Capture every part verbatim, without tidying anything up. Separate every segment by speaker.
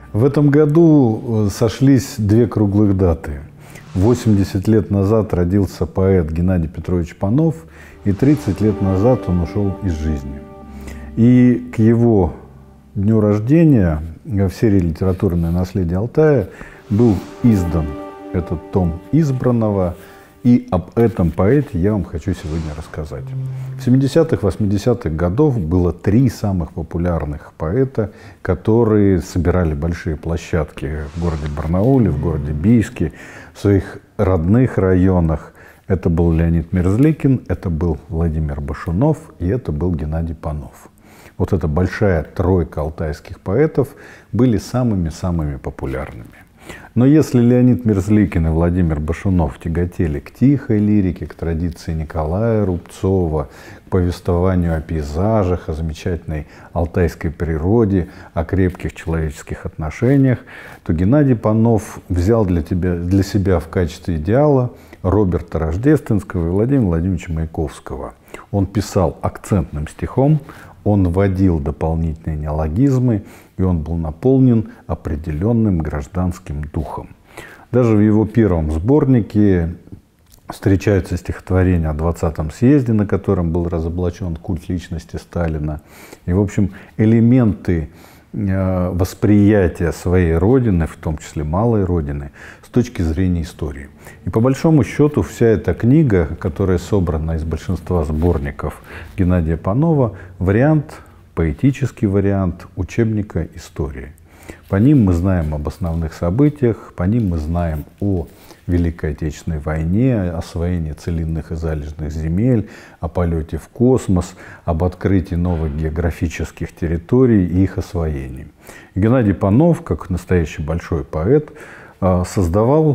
Speaker 1: В этом году сошлись две круглых даты. восемьдесят лет назад родился поэт Геннадий Петрович Панов, и тридцать лет назад он ушел из жизни. И к его дню рождения в серии «Литературное наследие Алтая» был издан этот том избранного, и об этом поэте я вам хочу сегодня рассказать. В семидесятых, восьмидесятых годах было три самых популярных поэта, которые собирали большие площадки в городе Барнауле, в городе Бийске, в своих родных районах. Это был Леонид Мерзликин, это был Владимир Башунов и это был Геннадий Панов. Вот эта большая тройка алтайских поэтов были самыми-самыми популярными. Но если Леонид Мерзликин и Владимир Башунов тяготели к тихой лирике, к традиции Николая Рубцова, к повествованию о пейзажах, о замечательной алтайской природе, о крепких человеческих отношениях, то Геннадий Панов взял для, тебя, для себя в качестве идеала Роберта Рождественского и Владимира Владимировича Маяковского. Он писал акцентным стихом, он вводил дополнительные неологизмы, и он был наполнен определенным гражданским духом. Даже в его первом сборнике встречаются стихотворения о двадцатом съезде, на котором был разоблачен культ личности Сталина. И, в общем, элементы восприятия своей родины, в том числе малой родины, с точки зрения истории. И по большому счету вся эта книга, которая собрана из большинства сборников Геннадия Панова, вариант, поэтический вариант учебника истории. По ним мы знаем об основных событиях, по ним мы знаем о Великой Отечественной войне, о освоении целинных и залежных земель, о полете в космос, об открытии новых географических территорий и их освоении. И Геннадий Панов, как настоящий большой поэт, создавал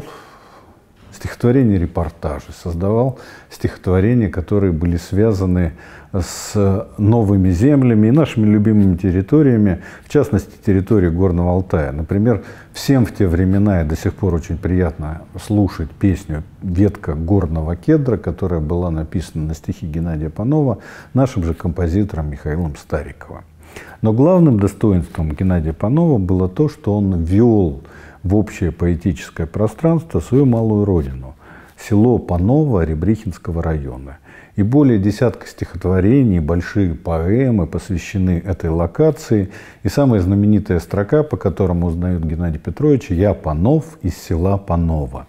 Speaker 1: стихотворения-репортажи, создавал стихотворения, которые были связаны с новыми землями и нашими любимыми территориями, в частности, территорией Горного Алтая. Например, всем в те времена и до сих пор очень приятно слушать песню «Ветка горного кедра», которая была написана на стихи Геннадия Панова нашим же композитором Михаилом Стариковым. Но главным достоинством Геннадия Панова было то, что он ввел в общее поэтическое пространство свою малую родину, село Паново Ребрихинского района. И более десятка стихотворений, большие поэмы посвящены этой локации. И самая знаменитая строка, по которому узнают Геннадия Петровича: «Я Панов из села Паново».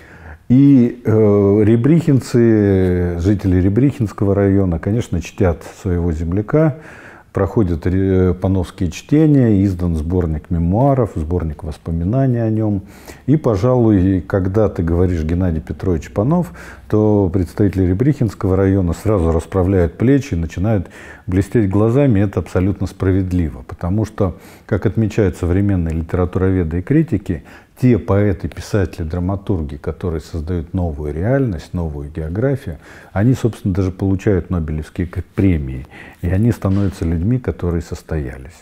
Speaker 1: И э, ребрихинцы, жители Ребрихинского района, конечно, чтят своего земляка, проходят пановские чтения, издан сборник мемуаров, сборник воспоминаний о нем. И, пожалуй, когда ты говоришь Геннадий Петрович Панов, то представители Ребрихинского района сразу расправляют плечи и начинают блестеть глазами. И это абсолютно справедливо, потому что, как отмечают современные литературоведы и критики, те поэты, писатели, драматурги, которые создают новую реальность, новую географию, они, собственно, даже получают Нобелевские премии. И они становятся людьми, которые состоялись.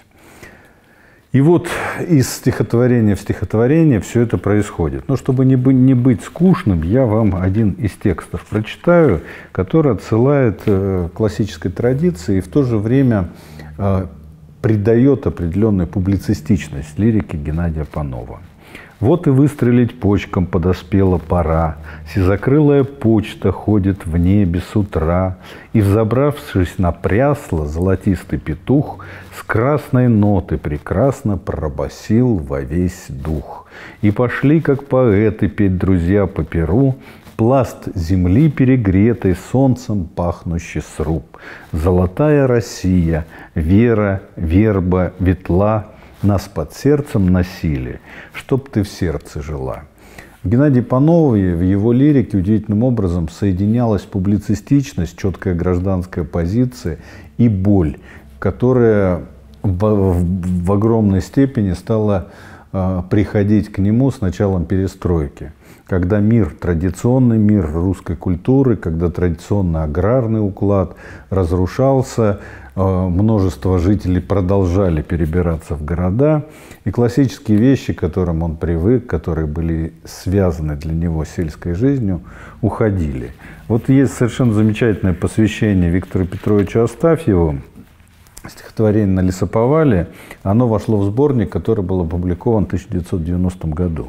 Speaker 1: И вот из стихотворения в стихотворение все это происходит. Но чтобы не быть, не быть скучным, я вам один из текстов прочитаю, который отсылает к классической традиции и в то же время придает определенную публицистичность лирике Геннадия Панова. Вот и выстрелить почкам подоспела пора, сизокрылая почта ходит в небе с утра, и, взобравшись на прясло, золотистый петух с красной ноты прекрасно пробасил во весь дух. И пошли, как поэты, петь друзья по перу, пласт земли перегретой, солнцем пахнущий сруб. Золотая Россия, вера, верба, ветла нас под сердцем носили, чтоб ты в сердце жила. В Геннадии Панове, в его лирике удивительным образом соединялась публицистичность, четкая гражданская позиция и боль, которая в, в, в огромной степени стала э, приходить к нему с началом перестройки. Когда мир, традиционный мир русской культуры, когда традиционный аграрный уклад разрушался, множество жителей продолжали перебираться в города, и классические вещи, к которым он привык, которые были связаны для него с сельской жизнью, уходили. Вот есть совершенно замечательное посвящение Виктору Петровичу Астафьеву, стихотворение «На лесоповале», оно вошло в сборник, который был опубликован в тысяча девятьсот девяностом году.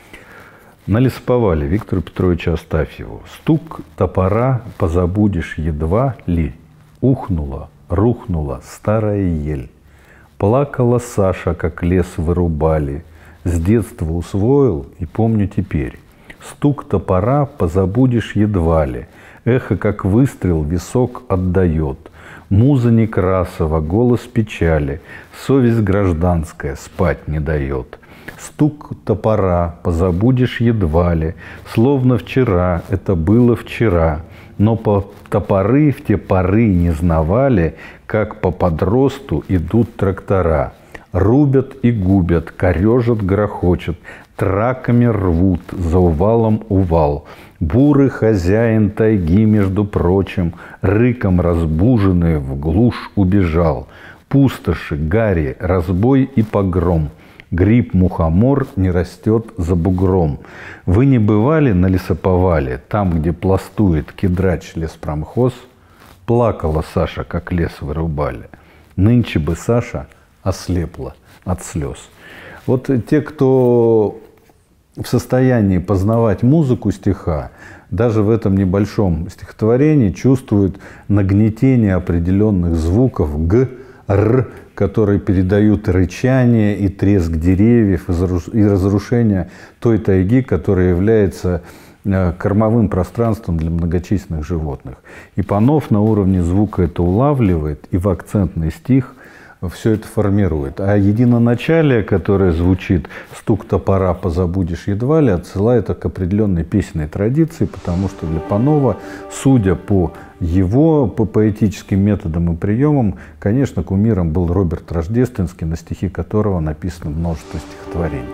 Speaker 1: «На лесоповале» Виктору Петровичу Астафьеву. Стук топора позабудешь едва ли. Ухнула, рухнула старая ель. Плакала Саша, как лес вырубали. С детства усвоил и помню теперь. Стук топора позабудешь едва ли. Эхо, как выстрел, висок отдает. Муза Некрасова, голос печали. Совесть гражданская спать не дает. Стук топора позабудешь едва ли. Словно вчера, это было вчера. Но по топоры в те поры не знавали, как по подросту идут трактора. Рубят и губят, корежат, грохочут, траками рвут, за увалом увал. Бурый хозяин тайги, между прочим, рыком разбуженный в глушь убежал. Пустоши, гари, разбой и погром. Гриб-мухомор не растет за бугром. Вы не бывали на лесоповале, там, где пластует кедрач леспромхоз? Плакала Саша, как лес вырубали. Нынче бы Саша ослепла от слез. Вот те, кто в состоянии познавать музыку стиха, даже в этом небольшом стихотворении чувствуют нагнетение определенных звуков «г», «р», которые передают рычание и треск деревьев и разрушение той тайги, которая является кормовым пространством для многочисленных животных. И Панов на уровне звука это улавливает и в акцентный стих все это формирует. А единоначалие, которое звучит «стук топора позабудешь едва ли», отсылает к определенной песенной традиции, потому что для Панова, судя по его по поэтическим методам и приемам, конечно, кумиром был Роберт Рождественский, на стихи которого написано множество стихотворений.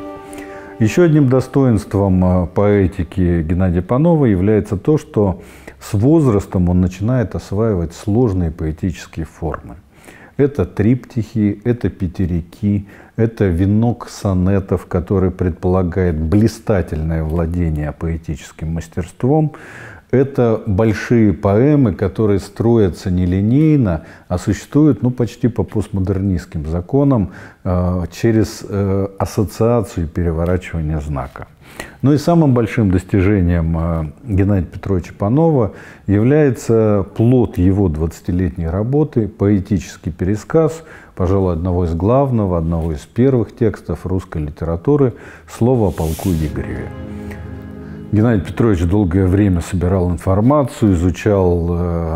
Speaker 1: Еще одним достоинством поэтики Геннадия Панова является то, что с возрастом он начинает осваивать сложные поэтические формы. Это триптихи, это пятерики, это венок сонетов, который предполагает блистательное владение поэтическим мастерством. Это большие поэмы, которые строятся нелинейно, а существуют ну, почти по постмодернистским законам э, через э, ассоциацию и переворачивание знака. Ну и самым большим достижением э, Геннадия Петровича Панова является плод его двадцатилетней работы «Поэтический пересказ», пожалуй, одного из главного, одного из первых текстов русской литературы «Слово о полку Игореве». Геннадий Петрович долгое время собирал информацию, изучал э,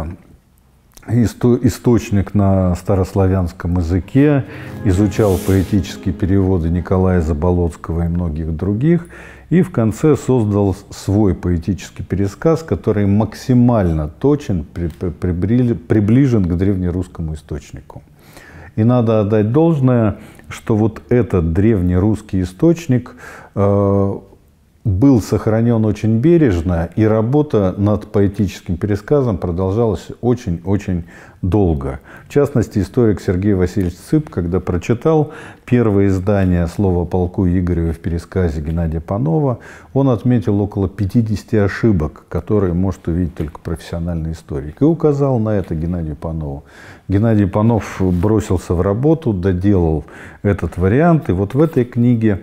Speaker 1: исто, источник на старославянском языке, изучал поэтические переводы Николая Заболоцкого и многих других, и в конце создал свой поэтический пересказ, который максимально точен, при, при, приближен к древнерусскому источнику. И надо отдать должное, что вот этот древнерусский источник э, был сохранен очень бережно, и работа над поэтическим пересказом продолжалась очень-очень долго. В частности, историк Сергей Васильевич Цып, когда прочитал первое издание «Слова о полку Игореве» в пересказе Геннадия Панова, он отметил около пятидесяти ошибок, которые может увидеть только профессиональный историк, и указал на это Геннадию Панову. Геннадий Панов бросился в работу, доделал этот вариант, и вот в этой книге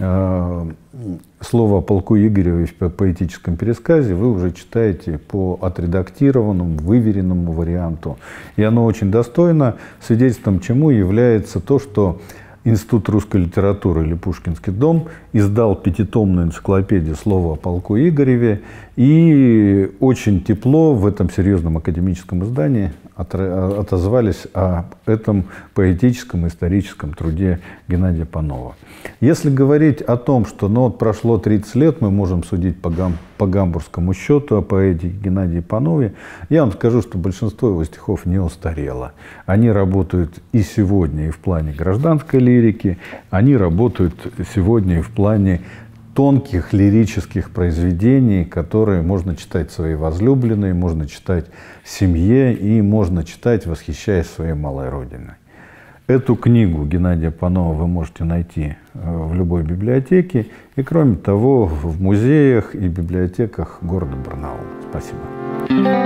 Speaker 1: «Слово о полку Игореве» в поэтическом пересказе вы уже читаете по отредактированному, выверенному варианту. И оно очень достойно, свидетельством чему является то, что Институт русской литературы или Пушкинский дом издал пятитомную энциклопедию «Слово о полку Игореве», и очень тепло в этом серьезном академическом издании отозвались о этом поэтическом и историческом труде Геннадия Панова. Если говорить о том, что ну, вот прошло тридцать лет, мы можем судить по, гам, по гамбургскому счету о поэте Геннадии Панове, я вам скажу, что большинство его стихов не устарело. Они работают и сегодня, и в плане гражданской лирики, они работают сегодня и в плане тонких лирических произведений, которые можно читать своей возлюбленной, можно читать семье и можно читать, восхищаясь своей малой родиной. Эту книгу Геннадия Панова вы можете найти в любой библиотеке и, кроме того, в музеях и библиотеках города Барнаула. Спасибо.